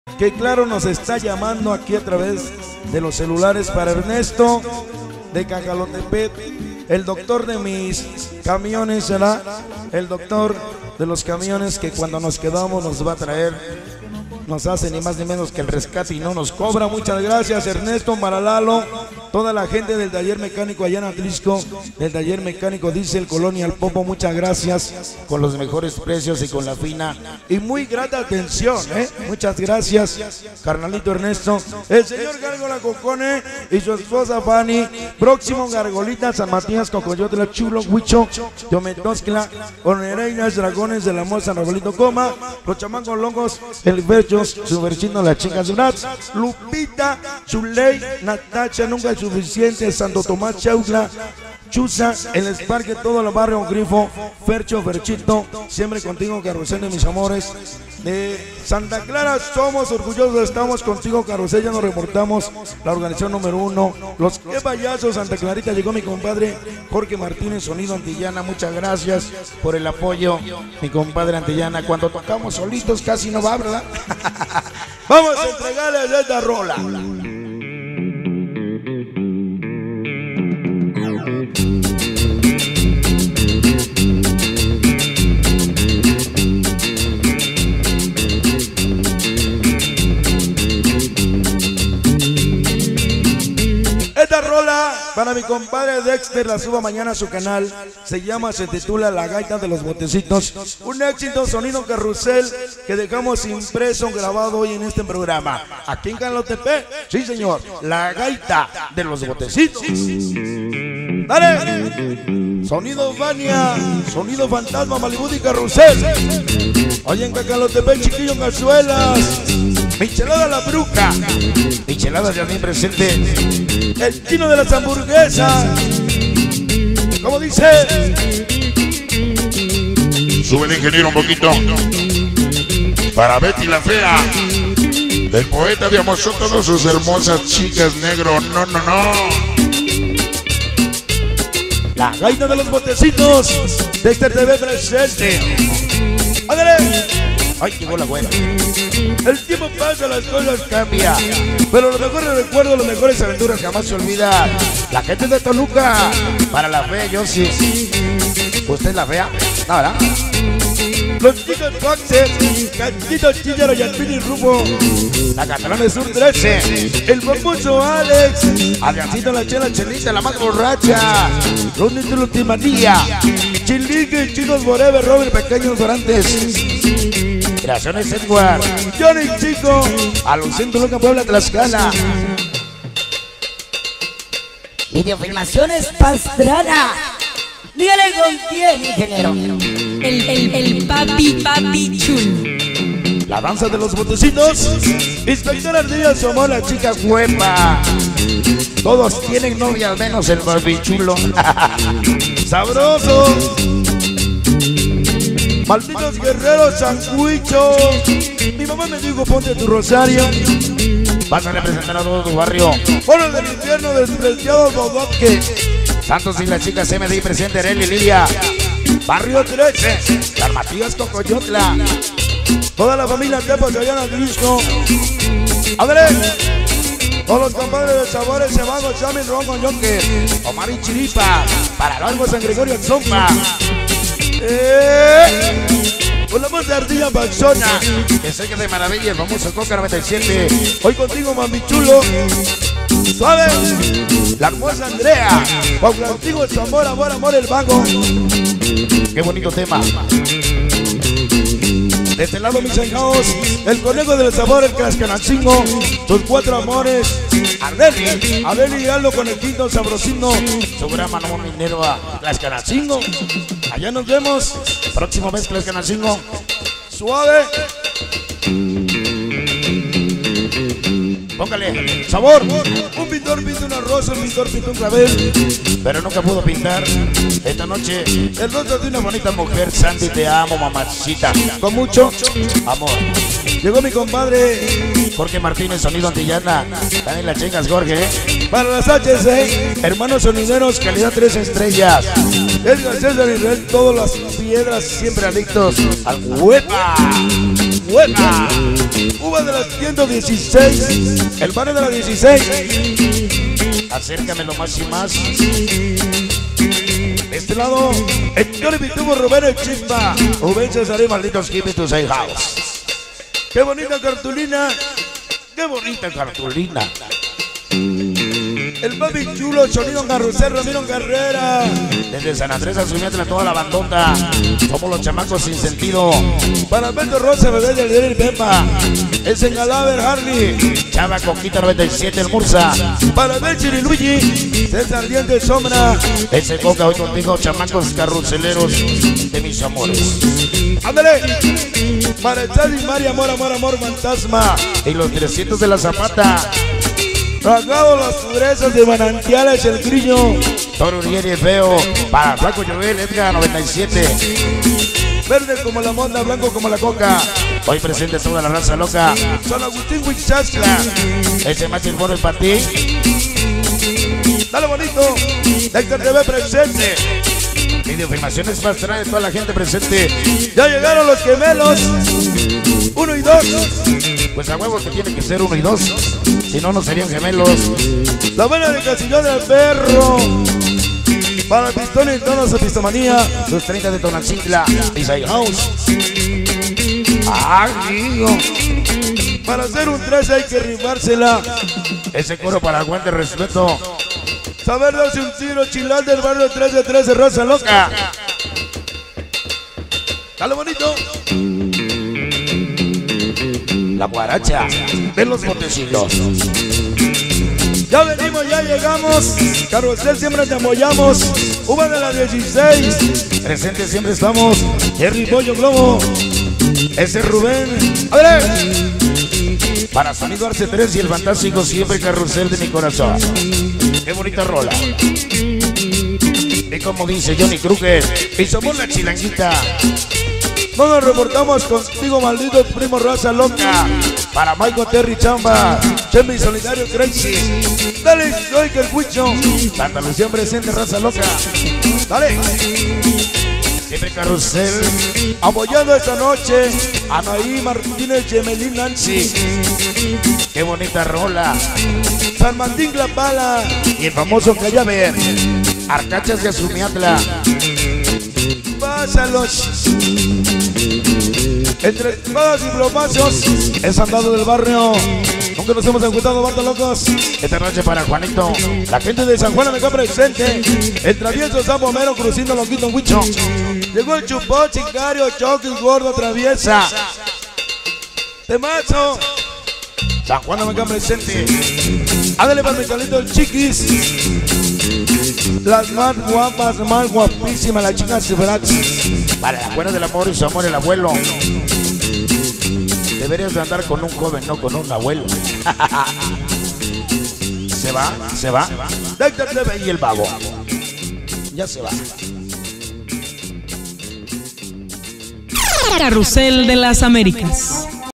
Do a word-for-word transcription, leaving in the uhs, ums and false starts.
que claro nos está llamando aquí a través de los celulares para Ernesto de Cacalotepec, el doctor de mis camiones, será el doctor de los camiones que cuando nos quedamos nos va a traer, nos hace ni más ni menos que el rescate y no nos cobra. Muchas gracias Ernesto, Maralalo, toda la gente del taller mecánico allá en Atlisco, del taller mecánico Diesel Colonia El Popo, muchas gracias con los mejores precios y con la fina y muy grata atención, ¿eh? Muchas gracias, carnalito Ernesto. El señor Gárgola Cocone y su esposa Fanny, próximo Gargolita San Matías, Cocoyotla, Chulo, Huicho, Yometoscla, Onereinas, Dragones del Amor, San Robolito, Coma, los chamacos longos, el Berchos, su vecino, las chicas Duraz, Lupita, Chuley, Natacha, nunca es suficiente, Santo Tomás, Chautla, Chuza, el Esparque, todo el barrio Grifo, Fercho, Ferchito, siempre contigo, Carrusel de mis amores. De Santa Clara somos orgullosos, estamos contigo, Carrusel, ya nos reportamos, la organización número uno. Los que payasos, Santa Clarita, llegó mi compadre Jorge Martínez, Sonido Antillana, muchas gracias por el apoyo, mi compadre Antillana. Cuando tocamos solitos casi no va, ¿verdad? Vamos a entregarles esta rola. Esta rola para mi compadre Dexter, la suba mañana a su canal, se llama, se titula La Gaita de los Botecitos, un éxito, Sonido Carrusel, que dejamos impreso, grabado hoy en este programa, aquí en Cacalotepec, sí señor, La Gaita de los Botecitos. Dale, Sonido Vania, Sonido Fantasma, Malibu y Carrusel, hoy en Cacalotepec, chiquillo, cazuelas, Michelada La Bruca, Michelada ya bien presente, el chino de las hamburguesas, como dice, sube el ingeniero un poquito, para Betty la Fea, el poeta de Amor, son todas sus hermosas chicas negro, no, no, no. La Gaita de los Botecitos, Dexter T V presente. ¡Ándale! ¡Ay, llegó la buena! El tiempo pasa, las cosas cambian, pero los mejores recuerdos, las mejores aventuras jamás se olvidan. La gente de Toluca, para la fea, yo sí. ¿Usted es la fea? No, ¿verdad? Los chicos Boxer, Cachito, Chillaro, Yasmín y Rufo, la Catalana Sur trece, el famoso Alex, Adriancito, la Chela, Chelita, la más borracha, los Nitos, la Ultimanía, Chilique, Chinos Forever, Robert, Pequeños Dorantes, Creaciones Edward, Johnny Chico, a los Centros Loca, Puebla, Tlaxcala. Videofilmaciones Pastrana. Dígale con quién, ingeniero. El, el, el papi, papi chul. La danza de los botecitos. Inspector Ardilla, su amor, la chica huepa. Todos tienen novia, al menos el barbichulo. Sabroso. Malditos guerreros sanguichos. Mi mamá me dijo, ponte tu rosario. Vas a representar a todo tu barrio. Por el del infierno, despreciados Bodoque. Santos y las chicas M D I presente, Arely Lilia. Barrio trece, San Matías, Cocoyotla. Toda la familia Tepas allá en Atlisco. ¡Ándale! Todos los compadres de Sabores, Cebago, Chamin, Ronco, Yonque, Omar y Chiripa, para Largo, San Gregorio, Zompa. ¡Eh! Con la voz de Ardilla Baxona, que sé que de maravilla, el famoso Coca noventa y siete. Hoy contigo, mami chulo. Suave, la hermosa Andrea, con contigo su amor, amor, amor, el vago. Qué bonito tema. De este lado, mis ahijados, el conejo del sabor, el Cascanachingo, sus cuatro amores, Areli, Areli y Aldo con el quinto sabrosino, su gran mano minero a Cascanachingo. Allá nos vemos, próximo mes, Cascanachingo. Suave. Póngale sabor. Un pintor pinta una rosa, un pintor pinta un clavel, pero nunca pudo pintar esta noche el rostro de una bonita mujer. Sandy, te amo, mamacita, con mucho amor. Llegó mi compadre Jorge Martínez, Sonido Antillana. También las chicas Jorge, ¿eh? Para las H C, hermanos sonideros, calidad tres estrellas. Edgar César Israel, todas las piedras, siempre adictos al huepa. ¡Hueva! Uva de la ciento dieciséis. El barrio de la dieciséis. Acércamelo más y más. De este lado, el señor Pitubo Rubén el Chispa. Rubén Cesarín, malditos Espíritus High House. ¡Qué bonita cartulina! Qué bonita cartulina. El papi chulo, Sonido Carrusel, Ramiro Carrera. Desde San Andrés a Sumiatra, toda la bandota. Somos los chamacos sin sentido. Para Alberto Rosa, bebé del Dere Pepa. El Sengalaber Harley. Chava Coquita noventa y siete, el Mursa. Para Belchir y Luigi. César Diente Sombra. Ese Coca hoy contigo, chamacos carruseleros de mis amores. ¡Ándale! Para el Sadi María, amor, amor, amor, fantasma. Y los trescientos de la Zapata. Rasgado las purezas de manantiales, el grillo. Toro Uriel y Feo. Para Flaco Joel, Edgar noventa y siete. Verde como la monda, blanco como la coca. Hoy presente toda la raza loca. San Agustín Huichascla. Ese macho el foro es para ti. Dale bonito. Héctor T V presente. Videofilmaciones Pastrana de toda la gente presente. Ya llegaron los gemelos. Uno y dos. Pues a huevos que tiene que ser uno y dos. Si no, no serían gemelos. La buena de Casillón del Perro. Para el pistón y tonos de pistomanía. Los treinta de Tonancintla. Isaiah House. Ah, digo. Para hacer un tres hay que rimársela. Ese coro para aguante respeto. Saber darse un tiro chilán del barrio tres de tres de Raza Loca. Dale bonito. La guaracha de los botecitos. Ya venimos, ya llegamos. Carrusel siempre te apoyamos. Uva de la dieciséis. Presente siempre estamos. Jerry Pollo Globo. Ese es Rubén. A ver. Para Sonido Arce tres y el fantástico siempre carrusel de mi corazón. Qué bonita rola. Y como dice Johnny Kruger, y somos la chilanguita. No nos reportamos contigo, maldito primo Raza Loca. Para Michael Terry Chamba, Chemi Solidario Crazy. Dale, soy que el Cuicho. Santa Lucía presente, Raza Loca. Dale. Siempre carrusel. Apoyando esta noche, Anaí Martínez, Gemelín Nancy. Qué bonita rola. San Martín La Pala. Y el famoso Callaver. Arcachas de Azumiatla. Pásalos. Entre espadas y plomazos, es andado del barrio. Nunca nos hemos encontrado, banda locos. Esta noche para Juanito. La gente de San Juan me acá presente. El travieso Sapo Mero, Crucino Lonquito Huicho. Llegó el chupón, Chingario, Choquis, Gordo, Traviesa. Temazo. San Juan me acá presente. Ándale para mi calito el Chiquis. Las más guapas, más guapísimas, las chicas Cibrax. Para la buena del amor y su amor el abuelo. Deberías de andar con un joven, no con un abuelo. Se va, se va. Héctor T V Y el vago. Ya se va. Carrusel de las Américas.